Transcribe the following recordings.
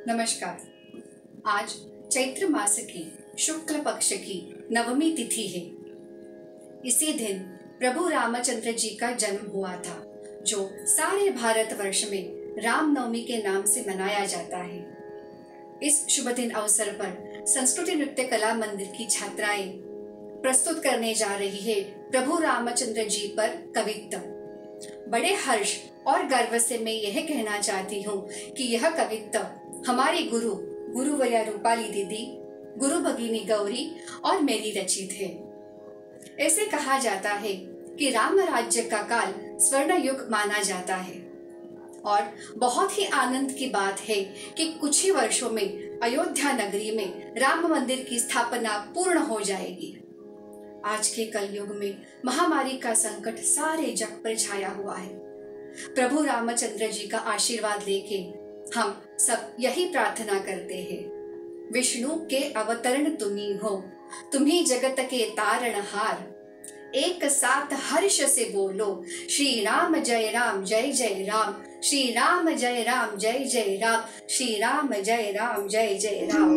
नमस्कार। आज चैत्र मास की शुक्ल पक्ष की नवमी तिथि है। इसी दिन प्रभु रामचंद्र जी का जन्म हुआ था, जो सारे भारतवर्ष में रामनवमी के नाम से मनाया जाता है। इस शुभ दिन अवसर पर संस्कृति नृत्य कला मंदिर की छात्राएं प्रस्तुत करने जा रही है प्रभु रामचंद्र जी पर कवित्त। बड़े हर्ष और गर्व से मैं यह कहना चाहती हूँ कि यह कवित्त हमारी गुरुवर्या रूपाली दीदी, गुरु भगिनी गौरी और मेरी रचित है। ऐसे कहा जाता है कि राम राज्य का काल स्वर्ण युग माना जाता है और बहुत ही आनंद की बात है कि कुछ ही वर्षों में अयोध्या नगरी में राम मंदिर की स्थापना पूर्ण हो जाएगी। आज के कलयुग में महामारी का संकट सारे जग पर छाया हुआ है। प्रभु रामचंद्र जी का आशीर्वाद लेके हम सब यही प्रार्थना करते हैं। विष्णु के अवतरण तुम्ही हो, तुम्ही जगत के तारणहार। एक साथ हर्ष से बोलो, श्री राम जय राम जय जय राम, श्री राम जय राम जय जय राम, श्री राम जय राम जय जय राम।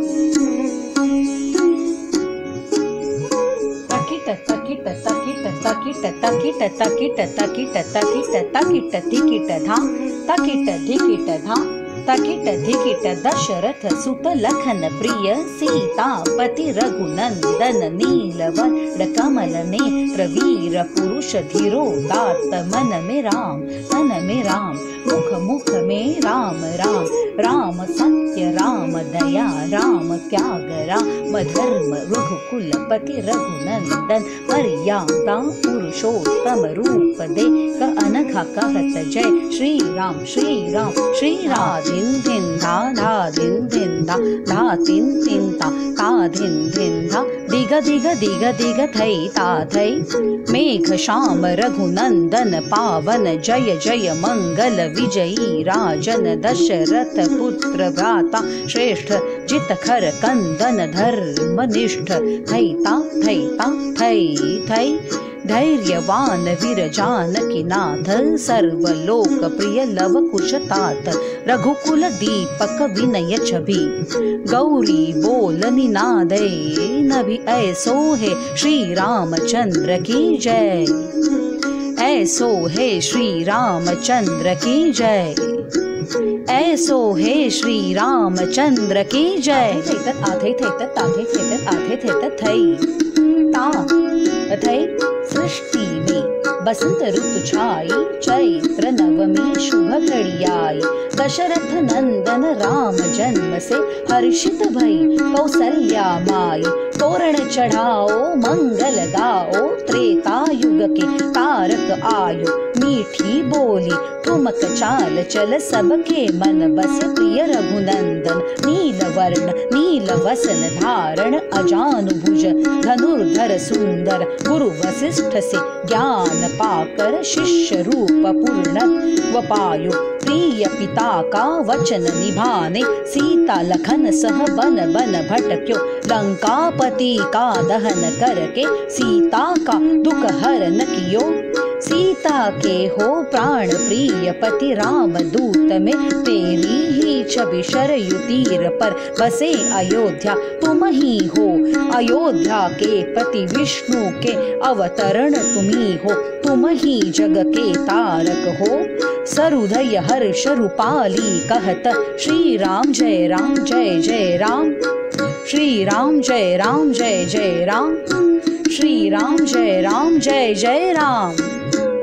तकिट तकिट तकिट तकिट तकिट तकिट तकिट तकिट तकिट धिकिट धाम तकिट धिकिट धाम तकिट धिकिट दशरथ सुत लखन प्रिय सीतापति रघुनंदन नीलवर्ण कमल नेत्र वीर पुरुष धीरोदात्त मन में राम मुख मुख में राम राम राम सत्य राम दया राम त्याग राम धर्म रघुकुलपति रघुनंदन मर्यादा पुरुषोत्तम रूप दे अनघा कहत जय श्री राम श्री राम श्री राम दिन दिन धा दिन दिन धा तिन तिन ता दिन दिन धा दिग दिग दिग दिग थई ता थई मेघ श्याम रघुनंदन पावन जय जय मंगल विजयी राजन दशरथ पुत्र भ्राता श्रेष्ठ जित खर कंदन धर्मनिष्ठ थई ता थई थई धैर्यवान वीर जानकी नाथ सर्वलोक प्रिय लव कुश तात रघुकुल दीपक विनय छवि गौरी बोल निनादे नभि ऐसो है श्री रामचंद्र की जय, ऐसो है श्री रामचंद्र की जय, ऐसो है श्री रामचंद्र की जय। आधे थई सृष्टि में बसंत ऋतु छाई चैत्र नवमी शुभ घड़ी आई दशरथ नंदन राम जन्म से हर्षित भई कौसल्या माई तोरण चढ़ाओ मंगल गाओ त्रेता युग के तारक आयु मीठी बोली ठुमक चाल चल सबके मन बस प्रिय रघुनंदन नीलवर्ण नील वसन धारण अजानुभुज धनुर्धर सुंदर गुरु वशिष्ठ से ज्ञान पाकर शिष्य रूप पूर्णत्व पायो प्रिय पिता का वचन निभाने सीता लखन सह बन भटक्यो लंकापति का दहन करके सीता का दुख हरन कियो सीता के हो प्राण प्रिय पति राम दूत में तेरी ही छवि शरयु तीर पर बसे अयोध्या तुम ही हो अयोध्या के पति विष्णु के अवतरण तुम्ही हो तुम ही जग के तारक हो सरुदय हर्ष रूपाली कहत श्री राम जय जय राम श्री राम जय जय राम श्री राम जय जय राम।